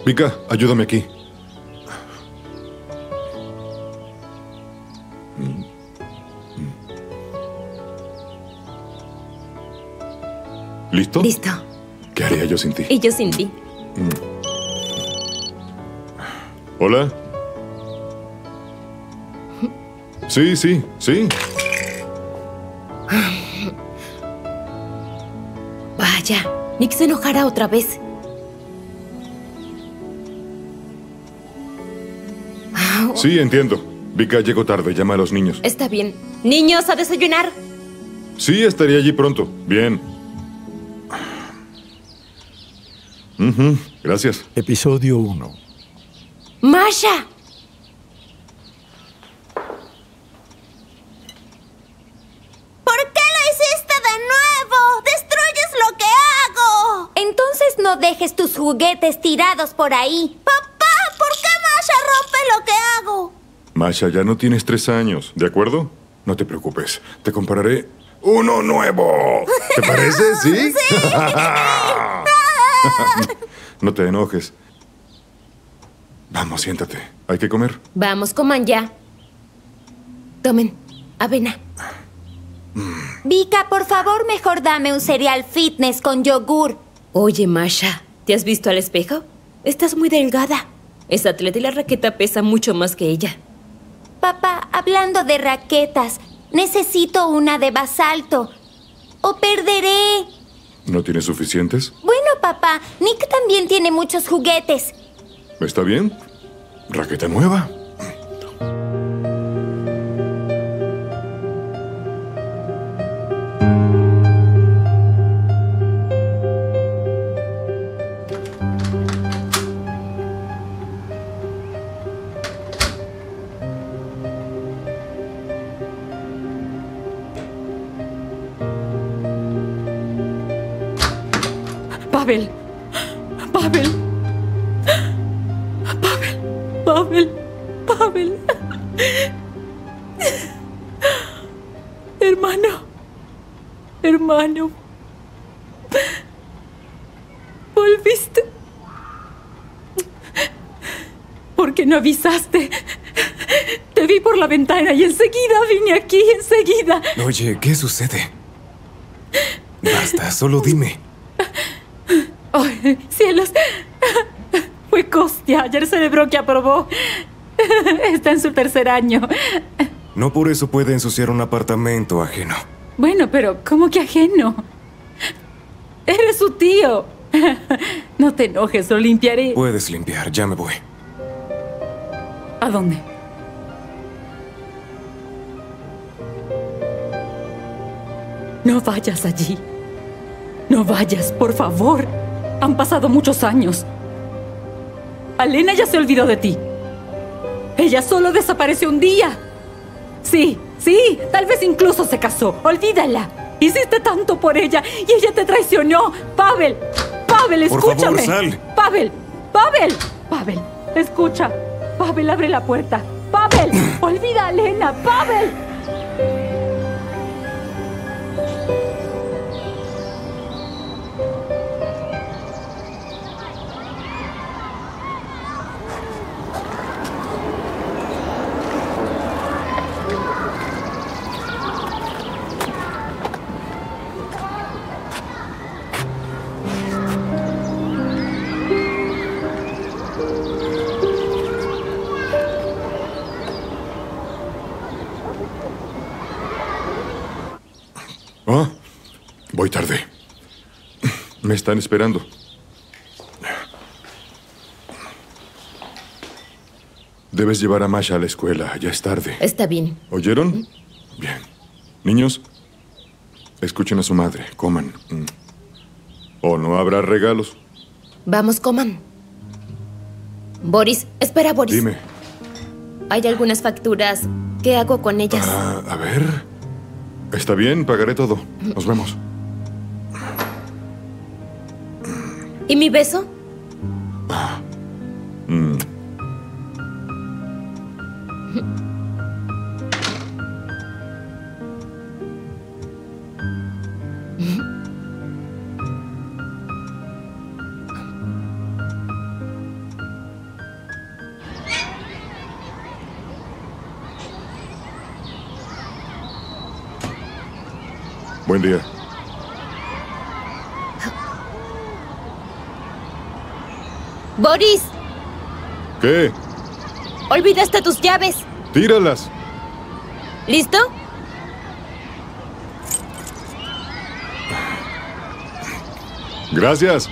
Vika, ayúdame aquí. ¿Listo? Listo. ¿Qué haría yo sin ti? Y yo sin ti. ¿Hola? Sí, sí, sí. Vaya, Nick se enojará otra vez. Sí, entiendo. Vika llegó tarde. Llama a los niños. Está bien. Niños, a desayunar. Sí, estaría allí pronto. Bien. Gracias. Episodio 1. ¡Masha! ¿Por qué lo hiciste de nuevo? ¡Destruyes lo que hago! Entonces no dejes tus juguetes tirados por ahí. ¡Papá! ¿Por qué Masha rompe lo que hago? Masha, ya no tienes 3 años, ¿de acuerdo? No te preocupes. Te compraré uno nuevo. ¿Te parece? ¿Sí? ¡Sí! No te enojes. Vamos, siéntate. Hay que comer. Vamos, coman ya. Tomen, avena. Vika, por favor, mejor dame un cereal fitness con yogur. Oye, Masha, ¿te has visto al espejo? Estás muy delgada. Es atleta y la raqueta pesa mucho más que ella. Papá, hablando de raquetas, necesito una de basalto. ¡O perderé! ¿No tienes suficientes? Bueno, papá, Nick también tiene muchos juguetes. ¿Está bien? Raqueta nueva. Pavel. Pavel. Pavel. Pavel. Pavel. Hermano. Hermano. ¿Volviste? ¿Por qué no avisaste? Te vi por la ventana y enseguida vine aquí, enseguida. Oye, ¿qué sucede? Basta, solo dime. ¡Oh, cielos! Fue Kostya. Ayer celebró que aprobó. Está en su 3er año. No por eso puede ensuciar un apartamento ajeno. Bueno, pero ¿cómo que ajeno? Eres su tío. No te enojes, lo limpiaré. Puedes limpiar, ya me voy. ¿A dónde? No vayas allí. No vayas, por favor. Han pasado muchos años. Alena ya se olvidó de ti. Ella solo desapareció un día. Sí, sí, tal vez incluso se casó. Olvídala. Hiciste tanto por ella y ella te traicionó. Pavel, Pavel, escúchame. Por favor, sal. Pavel, Pavel, Pavel, escucha. Pavel, abre la puerta. Pavel, olvida a Alena. Pavel. Ah, voy tarde. Me están esperando. Debes llevar a Masha a la escuela. Ya es tarde. Está bien. ¿Oyeron? Bien. Niños, escuchen a su madre. Coman. O no habrá regalos. Vamos, coman. Boris, espera, Boris. Dime. Hay algunas facturas. ¿Qué hago con ellas? A ver. Está bien, pagaré todo. Nos vemos. ¿Y mi beso? Buen día. ¡Boris! ¿Qué? Olvidaste tus llaves. Tíralas. ¿Listo? Gracias.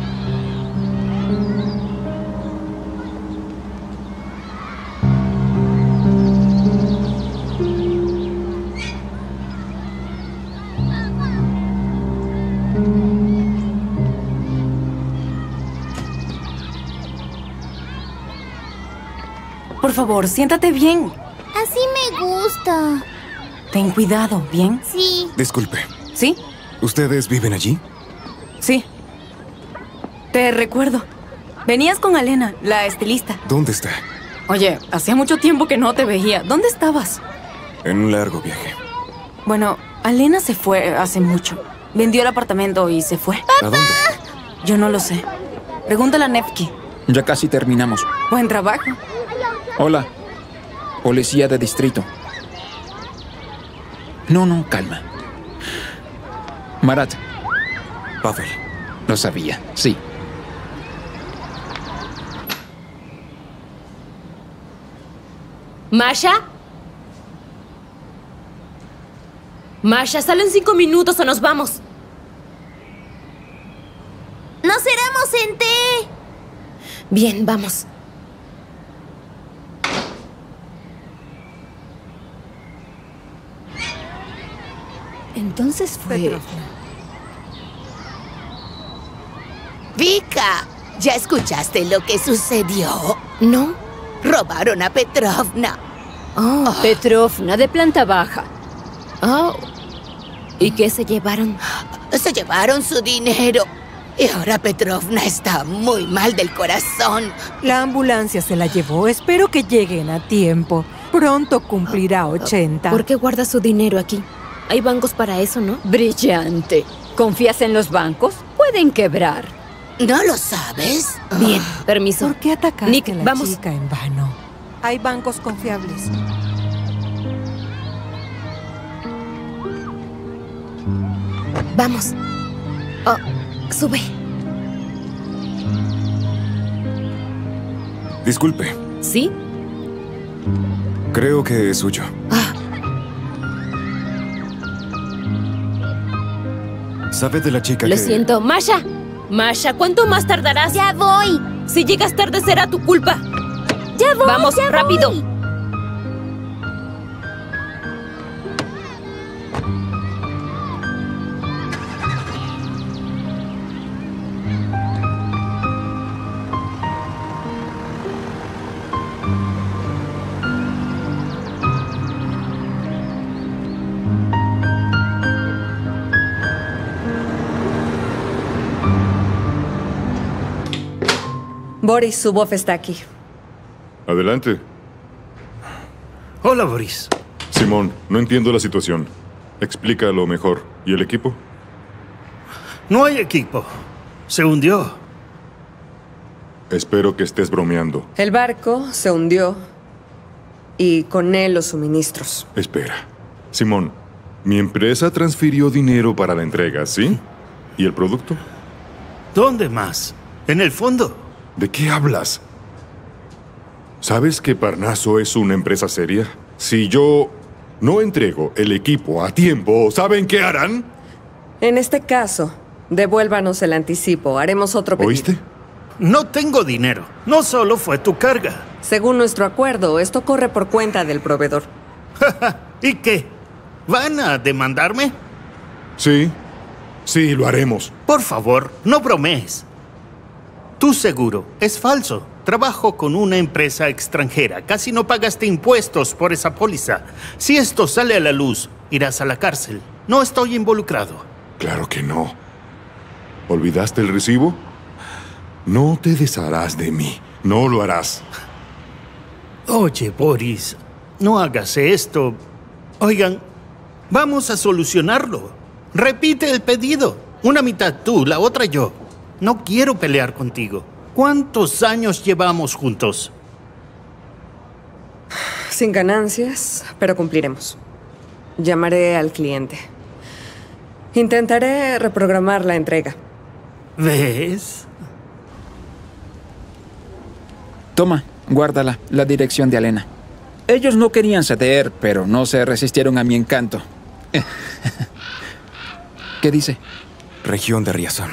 Por favor, siéntate bien. Así me gusta. Ten cuidado, ¿bien? Sí. Disculpe, ¿Sí? ¿ustedes viven allí? Sí. Te recuerdo. Venías con Alena, la estilista. ¿Dónde está? Oye, hacía mucho tiempo que no te veía. ¿Dónde estabas? En un largo viaje. Bueno, Alena se fue hace mucho. Vendió el apartamento y se fue. ¿A dónde? Yo no lo sé. Pregúntale a Nevki. Ya casi terminamos. Buen trabajo. Hola. Policía de distrito. No, calma. Marat. Pavel. Lo sabía, sí. ¿Masha? Masha, sale en 5 minutos o nos vamos. ¡Nos iremos en té! Bien, vamos. Entonces fue... Vika, ¿ya escuchaste lo que sucedió? ¿No? Robaron a Petrovna. Oh. Petrovna, de planta baja. Oh. ¿Y qué se llevaron? Se llevaron su dinero. Y ahora Petrovna está muy mal del corazón. La ambulancia se la llevó. Espero que lleguen a tiempo. Pronto cumplirá 80. ¿Por qué guarda su dinero aquí? Hay bancos para eso, ¿no? Brillante. ¿Confías en los bancos? Pueden quebrar. ¿No lo sabes? Bien, permiso. ¿Por qué atacaste Nick, a la vamos. chica en vano? Hay bancos confiables. Vamos. Oh, sube. Disculpe, ¿Sí? creo que es suyo. Ah, ¿Sabe de la chica lo que...? siento. Masha. Masha, ¿cuánto más tardarás? ¡Ya voy! Si llegas tarde será tu culpa. ¡Ya voy! Vamos, ya rápido. voy! Boris Zubov está aquí. Adelante. Hola, Boris. Simón, no entiendo la situación. Explícalo mejor. ¿Y el equipo? No hay equipo. Se hundió. Espero que estés bromeando. El barco se hundió y con él los suministros. Espera. Simón, mi empresa transfirió dinero para la entrega, ¿sí? ¿Y el producto? ¿Dónde más? En el fondo. ¿De qué hablas? ¿Sabes que Parnaso es una empresa seria? Si yo no entrego el equipo a tiempo, ¿saben qué harán? En este caso, devuélvanos el anticipo. Haremos otro pedido. ¿Oíste? No tengo dinero. No solo fue tu carga. Según nuestro acuerdo, esto corre por cuenta del proveedor. ¿Y qué? ¿Van a demandarme? Sí. Sí, lo haremos. Por favor, no bromees. Tu seguro es falso. Trabajo con una empresa extranjera. Casi no pagaste impuestos por esa póliza. Si esto sale a la luz, irás a la cárcel. No estoy involucrado. Claro que no. ¿Olvidaste el recibo? No te desharás de mí. No lo harás. Oye, Boris, no hagas esto. Oigan, vamos a solucionarlo. Repite el pedido. Una mitad tú, la otra yo. No quiero pelear contigo. ¿Cuántos años llevamos juntos? Sin ganancias, pero cumpliremos. Llamaré al cliente. Intentaré reprogramar la entrega. ¿Ves? Toma, guárdala, la dirección de Alena. Ellos no querían ceder, pero no se resistieron a mi encanto. ¿Qué dice? Región de Riazón.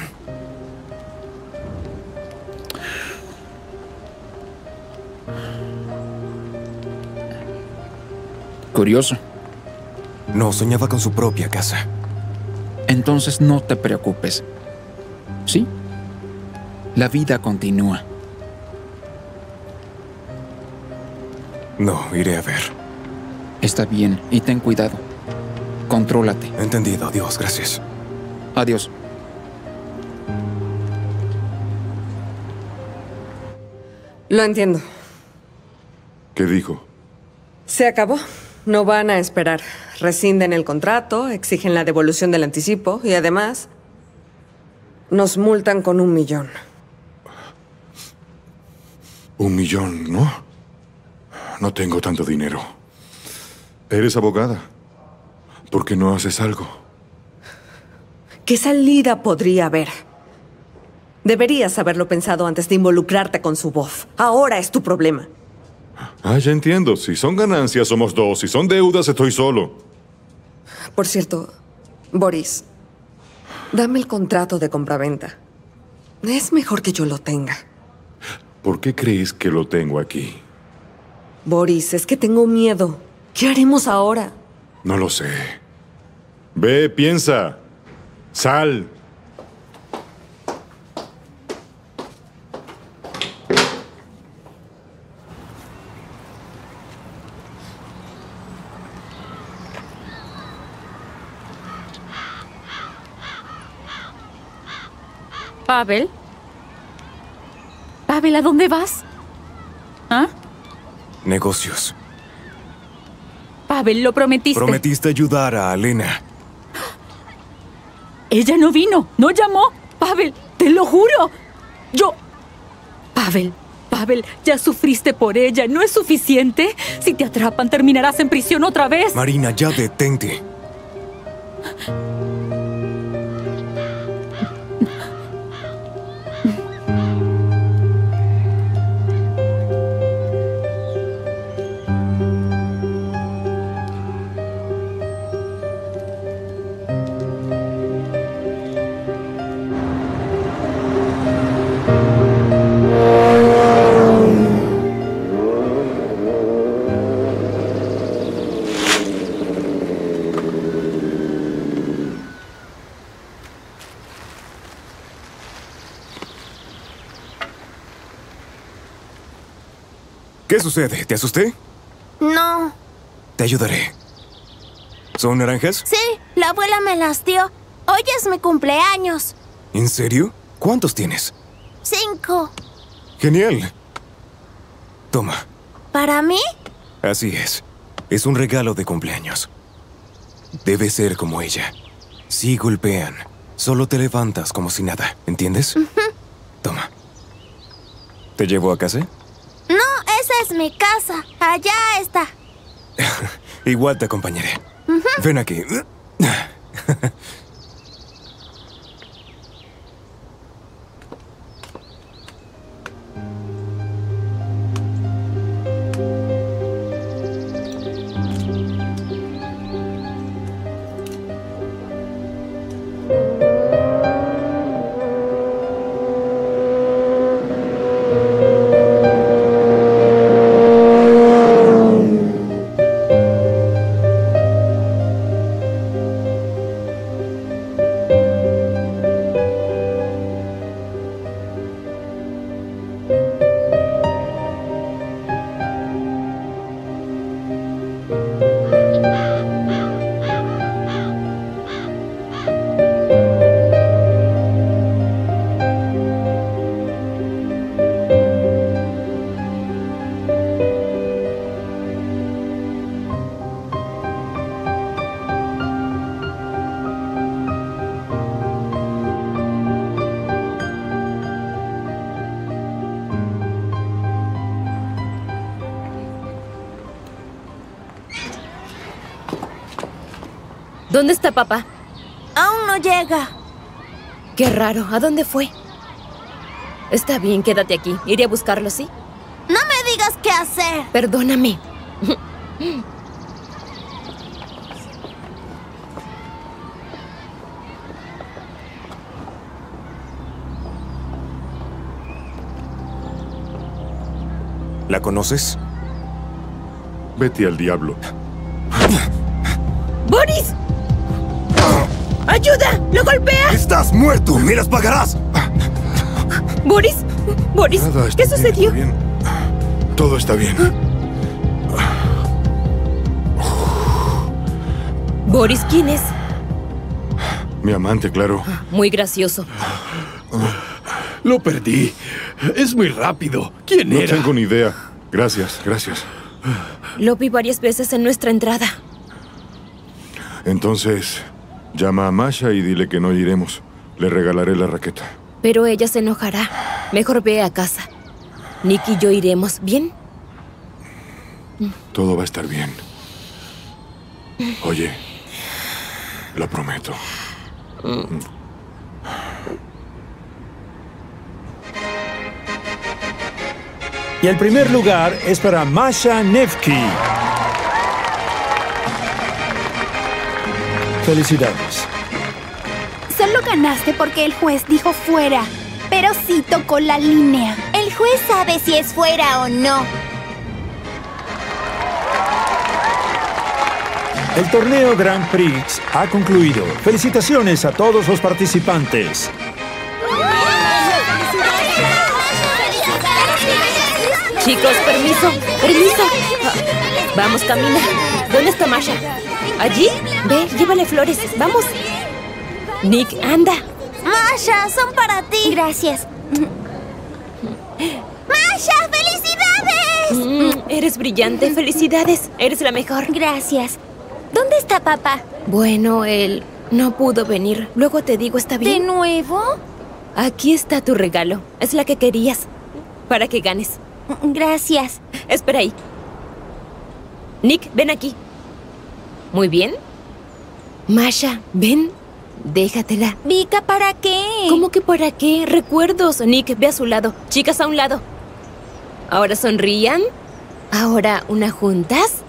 Curioso. No, soñaba con su propia casa. Entonces no te preocupes. ¿Sí? La vida continúa. No, iré a ver. Está bien, y ten cuidado. Contrólate. Entendido, adiós, gracias. Adiós. Lo entiendo. ¿Qué dijo? Se acabó. No van a esperar. Rescinden el contrato, exigen la devolución del anticipo y además nos multan con 1 millón. 1 millón, ¿no? No tengo tanto dinero. Eres abogada. ¿Por qué no haces algo? ¿Qué salida podría haber? Deberías haberlo pensado antes de involucrarte con su voz. Ahora es tu problema. Ah, ya entiendo. Si son ganancias, somos 2. Si son deudas, estoy solo. Por cierto, Boris, dame el contrato de compraventa. Es mejor que yo lo tenga. ¿Por qué crees que lo tengo aquí? Boris, es que tengo miedo. ¿Qué haremos ahora? No lo sé. Ve, piensa. Sal. Pavel. Pavel, ¿a dónde vas? ¿Ah? Negocios. Pavel, lo prometiste. Prometiste ayudar a Alena. Ella no vino, no llamó. Pavel, te lo juro. Pavel, ya sufriste por ella. ¿No es suficiente? Si te atrapan, terminarás en prisión otra vez. Marina, ya detente. ¿Qué sucede? ¿Te asusté? No. Te ayudaré. ¿Son naranjas? Sí, la abuela me las dio. Hoy es mi cumpleaños. ¿En serio? ¿Cuántos tienes? 5. Genial. Toma. ¿Para mí? Así es. Es un regalo de cumpleaños. Debes ser como ella. Si golpean, solo te levantas como si nada. ¿Entiendes? Toma. ¿Te llevo a casa? No, esa es mi casa. Allá está. Igual te acompañaré. Ven aquí. ¿Dónde está papá? Aún no llega. Qué raro. ¿A dónde fue? Está bien, quédate aquí. Iré a buscarlo, ¿sí? No me digas qué hacer. Perdóname. ¿La conoces? Vete al diablo. ¡Boris! ¡Ayuda! ¡Lo golpea! ¡Estás muerto! ¡Me las pagarás! ¡Boris! ¡Boris! ¿Qué sucedió? Todo está bien. ¿Boris quién es? Mi amante, claro. Muy gracioso. Lo perdí. Es muy rápido. ¿Quién era? No tengo ni idea. Gracias, gracias. Lo vi varias veces en nuestra entrada. Entonces, llama a Masha y dile que no iremos. Le regalaré la raqueta. Pero ella se enojará. Mejor ve a casa. Nick y yo iremos, ¿bien? Todo va a estar bien. Oye, lo prometo. Y el primer lugar es para Masha Nevsky. Felicidades. Solo ganaste porque el juez dijo fuera, pero sí tocó la línea. El juez sabe si es fuera o no. El torneo Grand Prix ha concluido. Felicitaciones a todos los participantes. Chicos, permiso, permiso. Vamos, camina. ¿Dónde está Masha? ¿Allí? Ve, llévale flores. Vamos. Nick, anda. Masha, son para ti. Gracias. ¡Masha, felicidades! Eres brillante, felicidades. Eres la mejor. Gracias. ¿Dónde está papá? Bueno, él no pudo venir. Luego te digo, ¿está bien? ¿De nuevo? Aquí está tu regalo. Es la que querías. Para que ganes. Gracias. Espera ahí. Nick, ven aquí. Muy bien. Masha, ven. Déjatela. Vika, ¿para qué? ¿Cómo que para qué? Recuerdos. Nick, ve a su lado. Chicas, a un lado. Ahora sonrían. Ahora una juntas.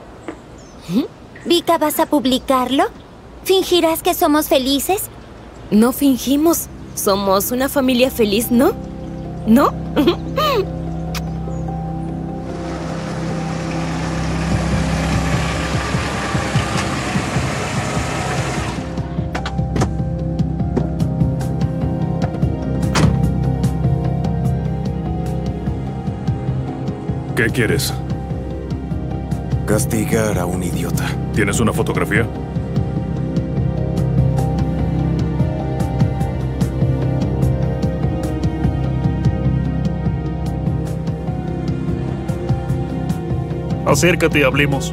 Vika, ¿vas a publicarlo? ¿Fingirás que somos felices? No fingimos. Somos una familia feliz, ¿no? ¿No? ¿Qué quieres? Castigar a un idiota. ¿Tienes una fotografía? Acércate y hablemos.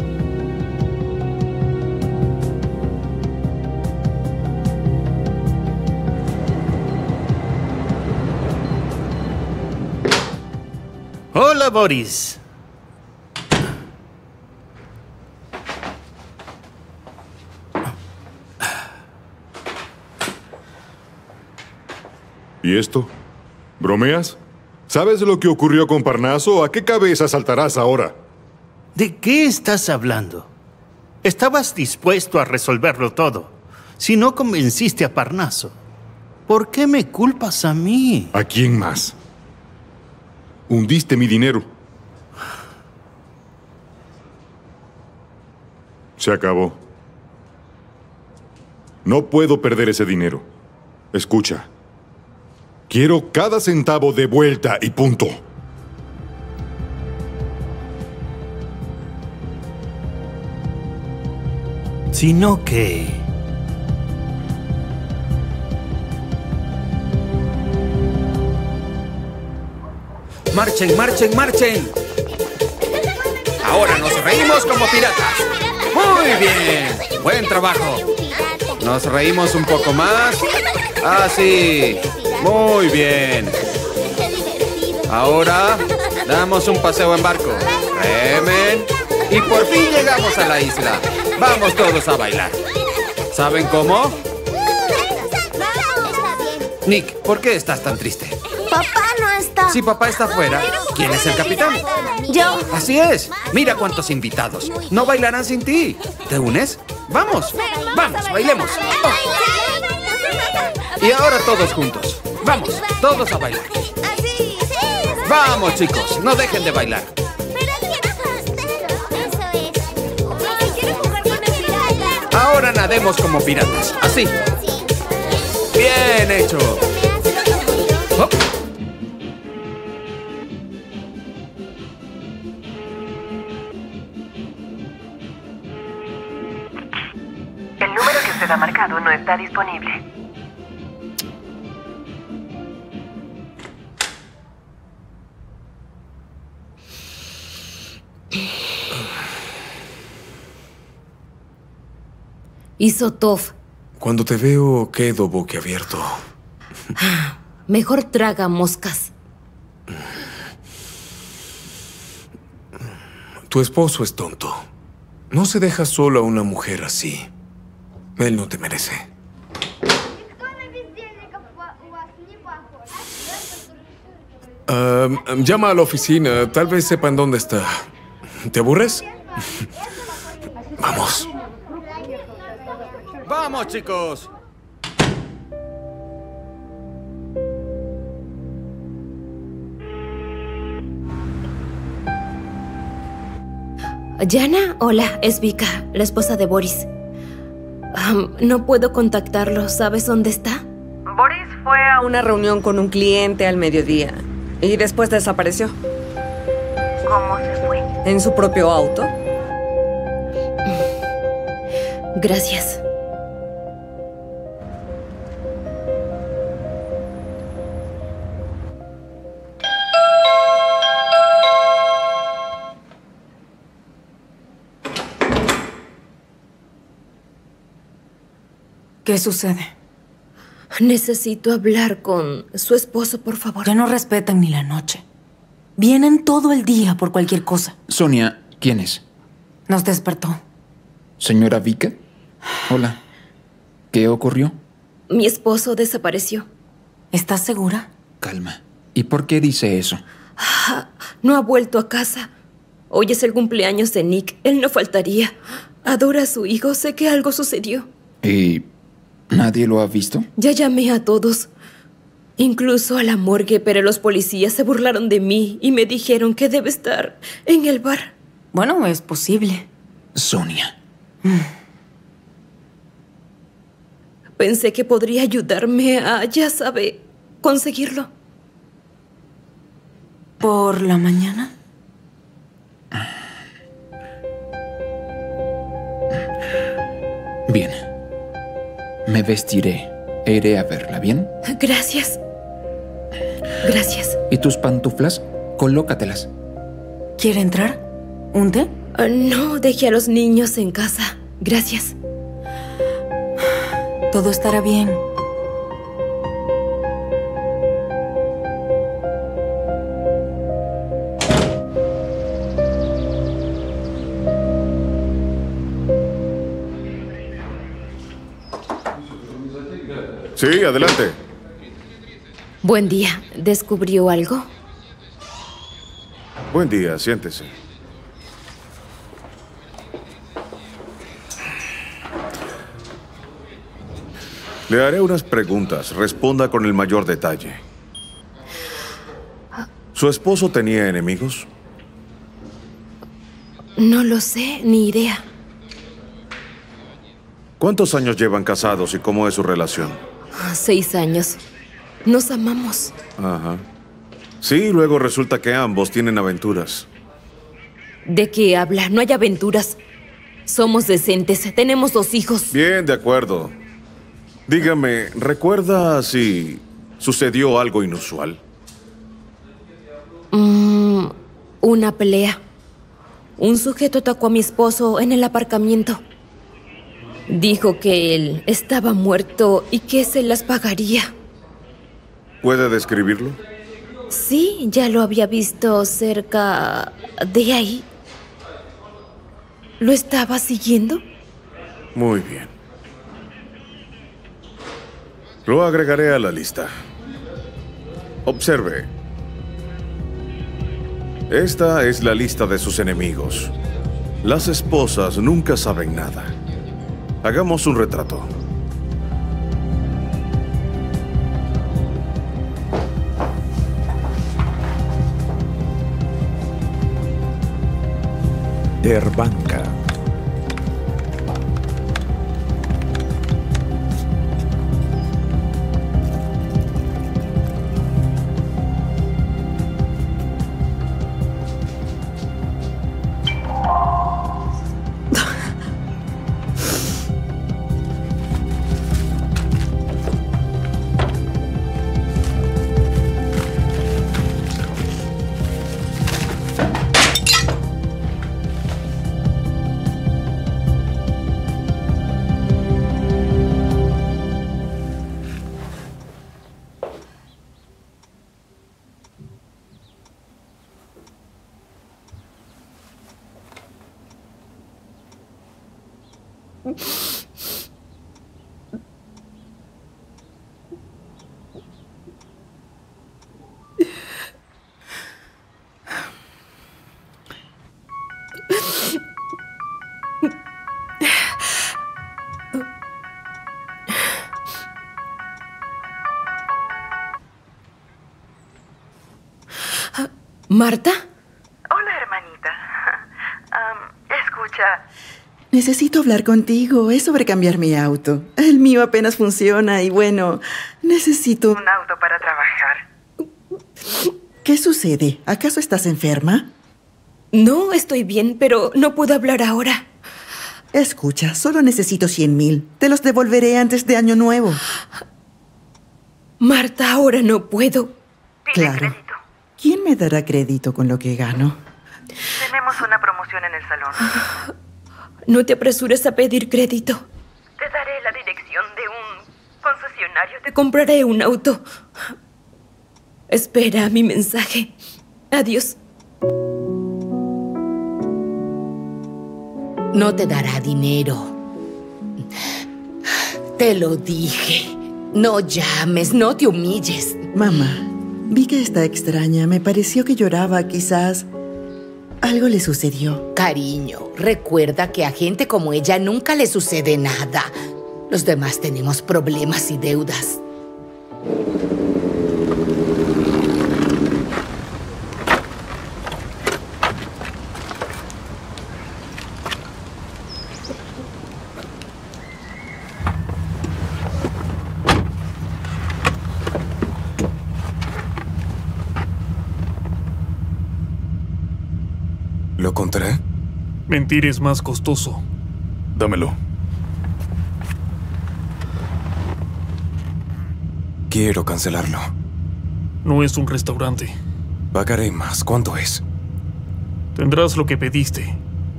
Hola, Boris. ¿Y esto? ¿Bromeas? ¿Sabes lo que ocurrió con Parnaso? ¿A qué cabeza saltarás ahora? ¿De qué estás hablando? Estabas dispuesto a resolverlo todo. Si no convenciste a Parnaso, ¿por qué me culpas a mí? ¿A quién más? Hundiste mi dinero. Se acabó. No puedo perder ese dinero. Escucha. Quiero cada centavo de vuelta y punto. Sino que... ¡Marchen, marchen, marchen! Ahora nos reímos como piratas. Muy bien. Buen trabajo. Nos reímos un poco más. Así. Muy bien. Ahora damos un paseo en barco. Remen. Y por fin llegamos a la isla. Vamos todos a bailar. ¿Saben cómo? Nick, ¿por qué estás tan triste? Papá no está. Si papá está afuera, ¿quién es el capitán? Yo. Así es. Mira cuántos invitados. No bailarán sin ti. ¿Te unes? ¡Vamos! ¡Vamos, bailemos! Oh. Y ahora todos juntos. ¡Vamos, todos a bailar! ¡Vamos, chicos! ¡No dejen de bailar! Ahora nademos como piratas. Así. ¡Bien hecho! Oh. El número que usted ha marcado no está disponible. Isotov. Cuando te veo, quedo boquiabierto. Mejor traga moscas. Tu esposo es tonto. No se deja solo a una mujer así. Él no te merece. Llama a la oficina. Tal vez sepan dónde está. ¿Te aburres? Vamos. ¡Vamos, chicos! Yana, hola, es Vika, la esposa de Boris. No puedo contactarlo, ¿sabes dónde está? Boris fue a una reunión con un cliente al mediodía y después desapareció. ¿Cómo se fue? ¿En su propio auto? Gracias. ¿Qué sucede? Necesito hablar con su esposo, por favor. Ya no respetan ni la noche. Vienen todo el día por cualquier cosa. Sonia, ¿quién es? Nos despertó. ¿Señora Vika? Hola. ¿Qué ocurrió? Mi esposo desapareció. ¿Estás segura? Calma. ¿Y por qué dice eso? No ha vuelto a casa. Hoy es el cumpleaños de Nick. Él no faltaría. Adora a su hijo. Sé que algo sucedió. ¿Y nadie lo ha visto? Ya llamé a todos. Incluso a la morgue, pero los policías se burlaron de mí y me dijeron que debe estar en el bar. Bueno, es posible. Sonia. Pensé que podría ayudarme a, ya sabe, conseguirlo. ¿Por la mañana? Bien. Me vestiré e iré a verla, ¿bien? Gracias. Gracias. ¿Y tus pantuflas? Colócatelas. ¿Quiere entrar? ¿Un té? No, dejé a los niños en casa. Gracias. Todo estará bien. Sí, adelante. Buen día. ¿Descubrió algo? Buen día, siéntese. Le haré unas preguntas. Responda con el mayor detalle. ¿Su esposo tenía enemigos? No lo sé, ni idea. ¿Cuántos años llevan casados y cómo es su relación? 6 años. Nos amamos. Ajá. Sí, luego resulta que ambos tienen aventuras. ¿De qué habla? No hay aventuras. Somos decentes. Tenemos 2 hijos. Bien, de acuerdo. Dígame, ¿recuerda si sucedió algo inusual? Una pelea. Un sujeto atacó a mi esposo en el aparcamiento. Dijo que él estaba muerto y que se las pagaría. ¿Puede describirlo? Sí, ya lo había visto cerca de ahí. ¿Lo estaba siguiendo? Muy bien. Lo agregaré a la lista. Observe. Esta es la lista de sus enemigos. Las esposas nunca saben nada. Hagamos un retrato. Derbanca. ¿Marta? Hola, hermanita. Escucha. Necesito hablar contigo. Es sobre cambiar mi auto. El mío apenas funciona y bueno, necesito... Un auto para trabajar. ¿Qué sucede? ¿Acaso estás enferma? No, estoy bien, pero no puedo hablar ahora. Escucha, solo necesito 100,000. Te los devolveré antes de Año Nuevo. Marta, ahora no puedo. Claro. ¿Quién me dará crédito con lo que gano? Tenemos una promoción en el salón. No te apresures a pedir crédito. Te daré la dirección de un concesionario. Te compraré un auto. Espera mi mensaje. Adiós. No te dará dinero. Te lo dije. No llames, no te humilles. Mamá, vi que está extraña. Me pareció que lloraba. Quizás algo le sucedió. Cariño, recuerda que a gente como ella nunca le sucede nada. Los demás tenemos problemas y deudas. ¿Lo contaré? Mentir es más costoso. Dámelo. Quiero cancelarlo. No es un restaurante. Pagaré más. ¿Cuánto es? Tendrás lo que pediste.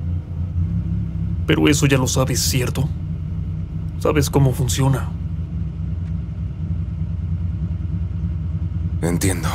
Pero eso ya lo sabes, ¿cierto? Sabes cómo funciona. Entiendo.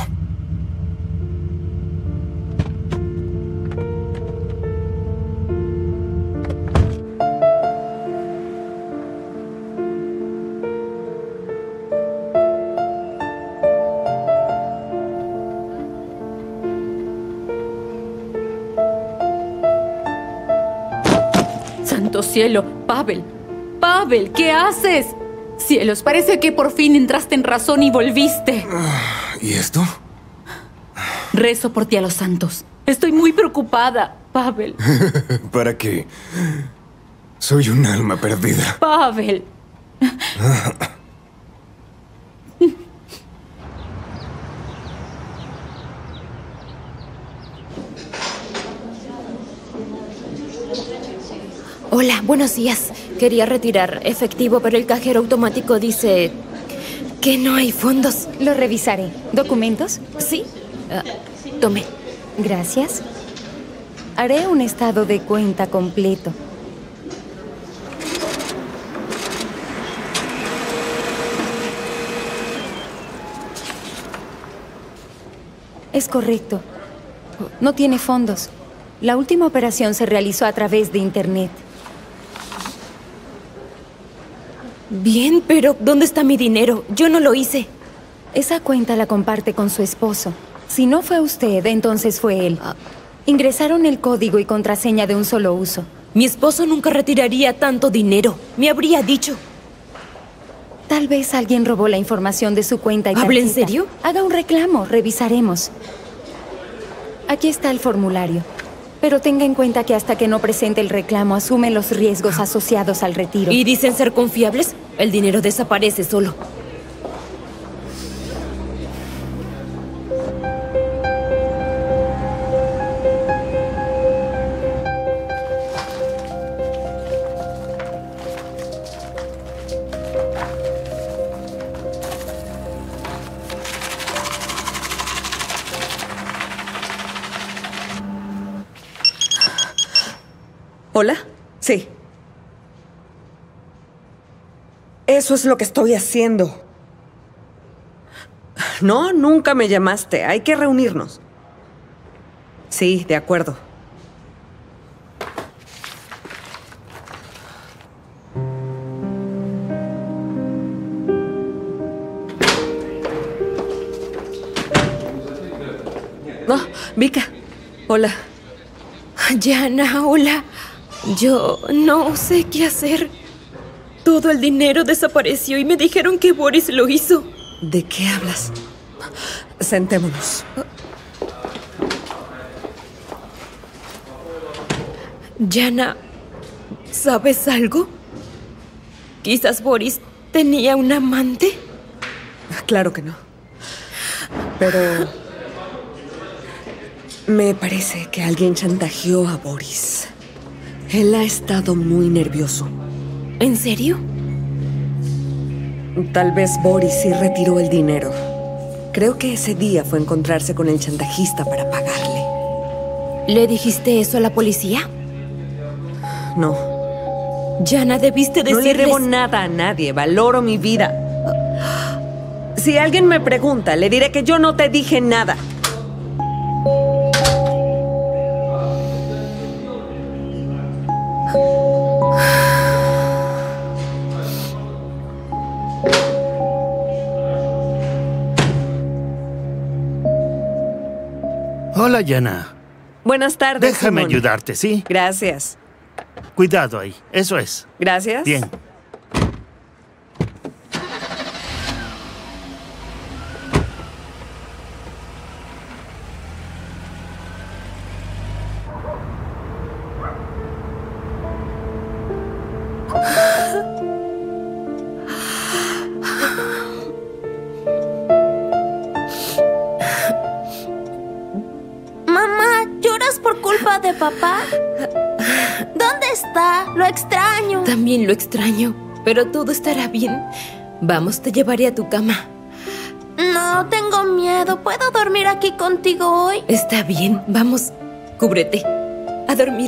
¡Santo cielo! ¡Pavel! ¡Pavel! ¿Qué haces? Cielos, parece que por fin entraste en razón y volviste. ¿Y esto? Rezo por ti a los santos. Estoy muy preocupada, Pavel. ¿Para qué? Soy un alma perdida. Pavel. Hola, buenos días. Quería retirar efectivo, pero el cajero automático dice que no hay fondos. Lo revisaré. ¿Documentos? Sí. Tome. Gracias. Haré un estado de cuenta completo. Es correcto. No tiene fondos. La última operación se realizó a través de Internet. Bien, pero ¿dónde está mi dinero? Yo no lo hice. Esa cuenta la comparte con su esposo. Si no fue usted, entonces fue él. Ingresaron el código y contraseña de un solo uso. Mi esposo nunca retiraría tanto dinero. Me habría dicho. Tal vez alguien robó la información de su cuenta y tarjeta. ¿Habla en serio? Haga un reclamo, revisaremos. Aquí está el formulario. Pero tenga en cuenta que hasta que no presente el reclamo, asume los riesgos asociados al retiro. ¿Y dicen ser confiables? El dinero desaparece solo. ¿Hola? Sí. Eso es lo que estoy haciendo. No, nunca me llamaste. Hay que reunirnos. Sí, de acuerdo. No, Vika. Hola. Yana, hola. Yo no sé qué hacer. Todo el dinero desapareció y me dijeron que Boris lo hizo. ¿De qué hablas? Sentémonos. Yana, ¿sabes algo? ¿Quizás Boris tenía un amante? Claro que no. Pero me parece que alguien chantajeó a Boris. Él ha estado muy nervioso. ¿En serio? Tal vez Boris sí retiró el dinero. Creo que ese día fue a encontrarse con el chantajista para pagarle. ¿Le dijiste eso a la policía? No. Yana, debiste decirles... No le debo nada a nadie. Valoro mi vida. Si alguien me pregunta, le diré que yo no te dije nada. Hola, Yana. Buenas tardes, Déjame Simón. ayudarte, ¿sí? Gracias. Cuidado ahí. Eso es. Gracias. Bien. Mamá, ¿lloras por culpa de papá? ¿Dónde está? Lo extraño. También lo extraño, pero todo estará bien. Vamos, te llevaré a tu cama. No, tengo miedo. ¿Puedo dormir aquí contigo hoy? Está bien, vamos, cúbrete. A dormir.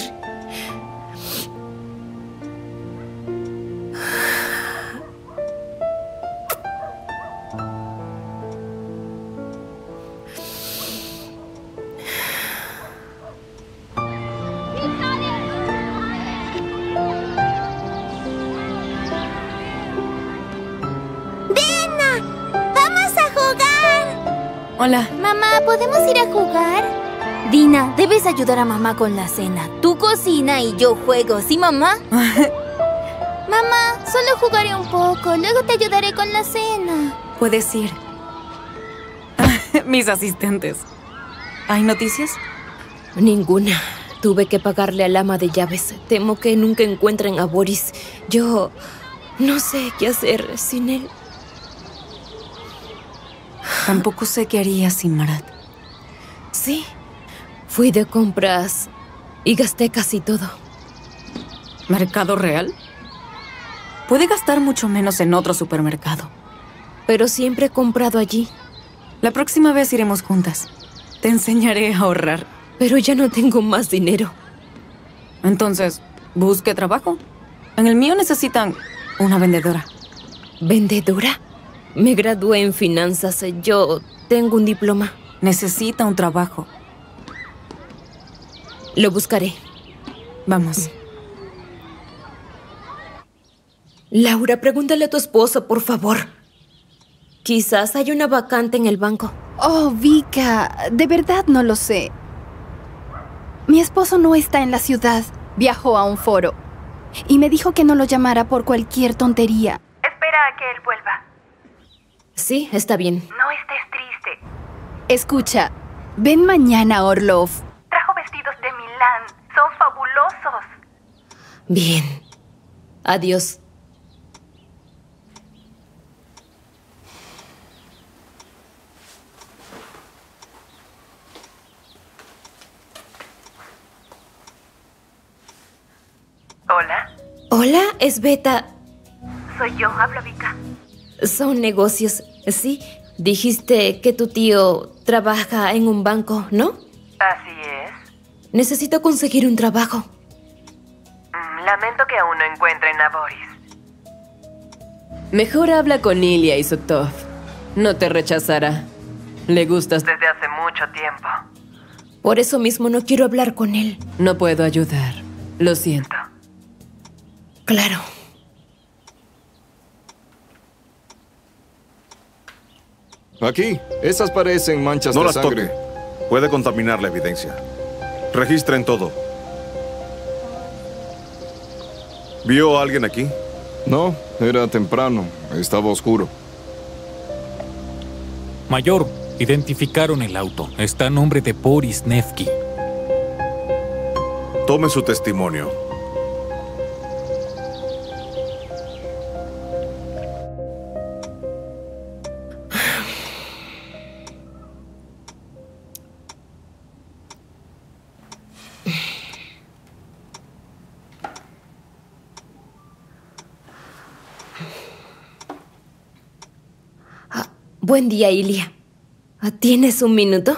Hola. Mamá, ¿podemos ir a jugar? Dina, debes ayudar a mamá con la cena. Tú cocina y yo juego, ¿sí, mamá? Mamá, solo jugaré un poco. Luego te ayudaré con la cena. Puedes ir. Mis asistentes. ¿Hay noticias? Ninguna. Tuve que pagarle al ama de llaves. Temo que nunca encuentren a Boris. Yo no sé qué hacer sin él. Tampoco sé qué haría sin Marat. Sí. Fui de compras y gasté casi todo. ¿Mercado Real? Puede gastar mucho menos en otro supermercado. Pero siempre he comprado allí. La próxima vez iremos juntas. Te enseñaré a ahorrar. Pero ya no tengo más dinero. Entonces, busque trabajo. En el mío necesitan una vendedora. ¿Vendedora? Me gradué en finanzas. Yo tengo un diploma. Necesita un trabajo. Lo buscaré. Vamos. Laura, pregúntale a tu esposo, por favor. Quizás hay una vacante en el banco. Oh, Vika, de verdad no lo sé. Mi esposo no está en la ciudad. Viajó a un foro. Y me dijo que no lo llamara por cualquier tontería. Espera a que él vuelva. Sí, está bien. No estés triste. Escucha, ven mañana, Orlov. Trajo vestidos de Milán. Son fabulosos. Bien. Adiós. Hola. Hola, es Beta. Soy yo, habla Vika. Son negocios, ¿sí? Dijiste que tu tío trabaja en un banco, ¿no? Así es. Necesito conseguir un trabajo. Lamento que aún no encuentren a Boris. Mejor habla con Ilya Isotov. No te rechazará. Le gustas desde hace mucho tiempo. Por eso mismo no quiero hablar con él. No puedo ayudar. Lo siento. Claro. Aquí, esas parecen manchas de sangre. No las toque. Puede contaminar la evidencia. Registren todo. ¿Vio a alguien aquí? No, era temprano. Estaba oscuro. Mayor, identificaron el auto. Está a nombre de Boris Nevsky. Tome su testimonio. Buen día, Ilya. ¿Tienes un minuto?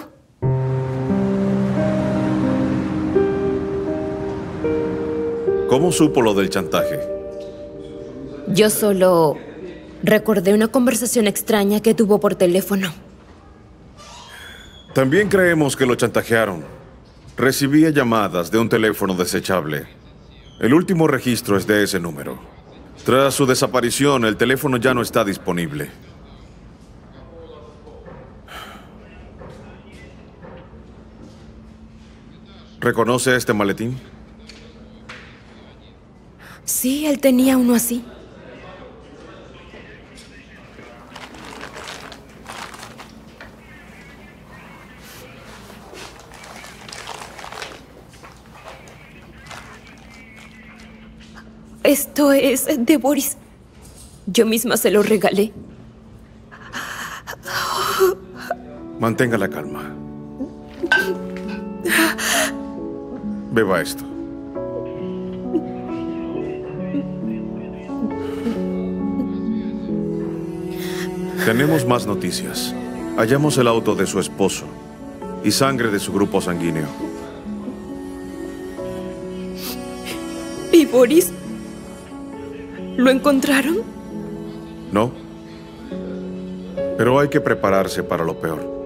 ¿Cómo supo lo del chantaje? Yo solo recordé una conversación extraña que tuvo por teléfono. También creemos que lo chantajearon. Recibía llamadas de un teléfono desechable. El último registro es de ese número. Tras su desaparición, el teléfono ya no está disponible. ¿Reconoce este maletín? Sí, él tenía uno así. Esto es de Boris. Yo misma se lo regalé. Mantenga la calma. Beba esto. Tenemos más noticias. Hallamos el auto de su esposo y sangre de su grupo sanguíneo. ¿Y Boris? ¿Lo encontraron? No. Pero hay que prepararse para lo peor.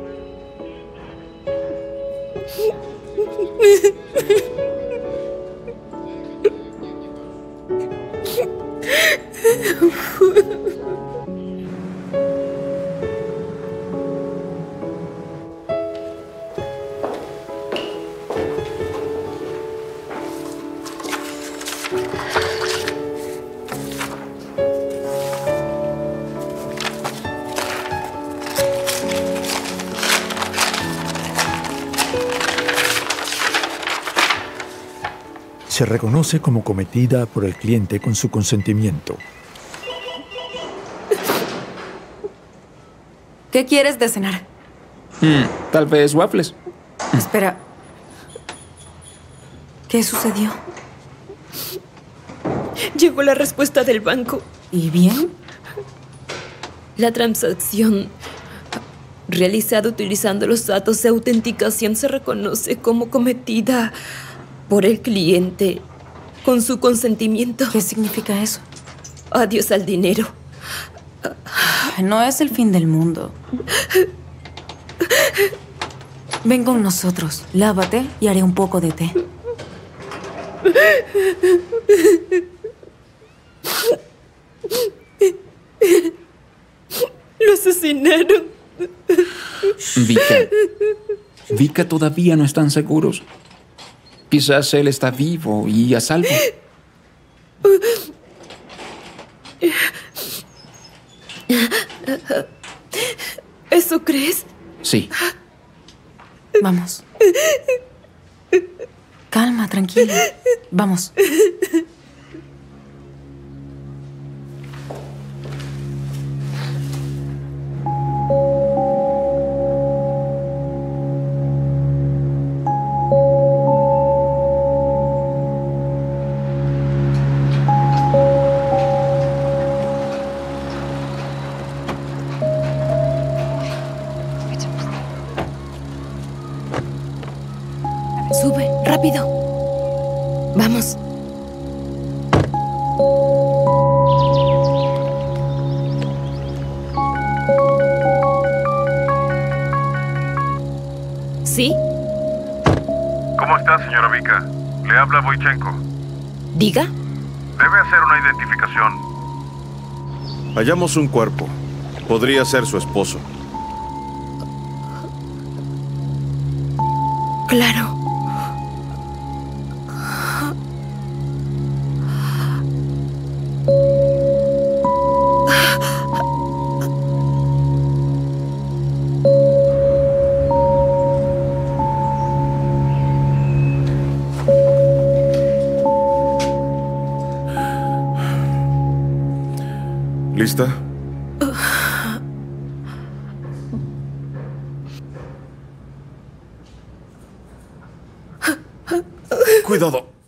Se reconoce como cometida por el cliente con su consentimiento. ¿Qué quieres de cenar? Tal vez waffles. Espera. ¿Qué sucedió? Llegó la respuesta del banco. ¿Y bien? La transacción realizada utilizando los datos de autenticación se reconoce como cometida por el cliente con su consentimiento. ¿Qué significa eso? Adiós al dinero. No es el fin del mundo. Ven con nosotros, lávate y haré un poco de té. asesinaron. Vika todavía no están seguros. Quizás él está vivo y a salvo. ¿Eso crees? Sí. Vamos. Calma, tranquila. Vamos. Sube, rápido. Vamos. ¿Sí? ¿Cómo está, señora Vika? Le habla Boychenko. ¿Diga? Debe hacer una identificación. Hallamos un cuerpo. Podría ser su esposo. Claro. ¿Lista? Cuidado.